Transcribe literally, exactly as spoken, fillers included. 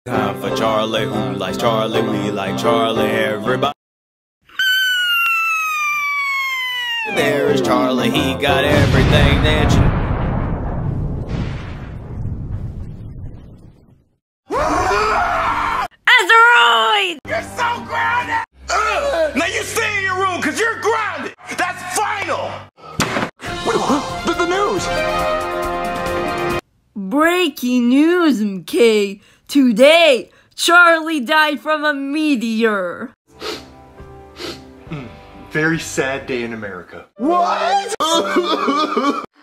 Time for Charleyyy, who likes Charleyyy, we like Charleyyy, everybody. There's Charleyyy, he got everything that you... Asteroid! You're so grounded! Ugh. Now you stay in your room, cause you're grounded! That's final! The, the news! Breaking news, M K. Today, Charleyyy died from a meteor. Mm, very sad day in America. What?